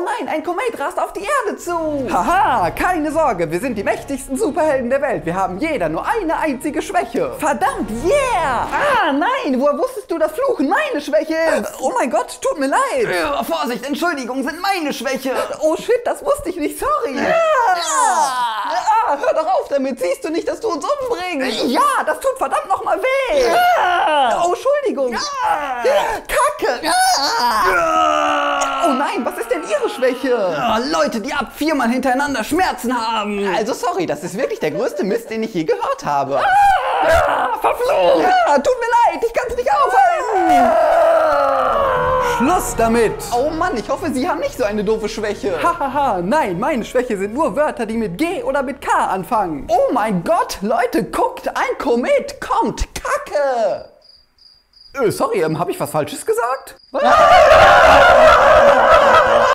nein, ein Komet rast auf die Erde zu. Haha, keine Sorge, wir sind die mächtigsten Superhelden der Welt. Wir haben jeder nur eine einzige Schwäche. Verdammt, yeah! Ah, nein, woher wusstest du, dass Fluchen meine Schwäche ist? Oh mein Gott, tut mir leid. Vorsicht, Entschuldigung, sind meine Schwäche. Oh shit, das wusste ich nicht, sorry. Hör doch auf damit, siehst du nicht, dass du uns umbringst? Ja, das tut verdammt nochmal weh. Oh, Entschuldigung. Kacke. Oh nein, was ist denn Ihre Schwäche? Leute, die ab 4-mal hintereinander Schmerzen haben. Also sorry, das ist wirklich der größte Mist, den ich je gehört habe. Verflucht. Ja, tut mir leid, ich kann es nicht aufhalten. Schluss damit. Oh Mann, ich hoffe, Sie haben nicht so eine doofe Schwäche. Hahaha, nein, meine Schwäche sind nur Wörter, die mit G oder mit K anfangen. Oh mein Gott, Leute, guckt, ein Komet kommt. Kacke. Sorry, habe ich was Falsches gesagt?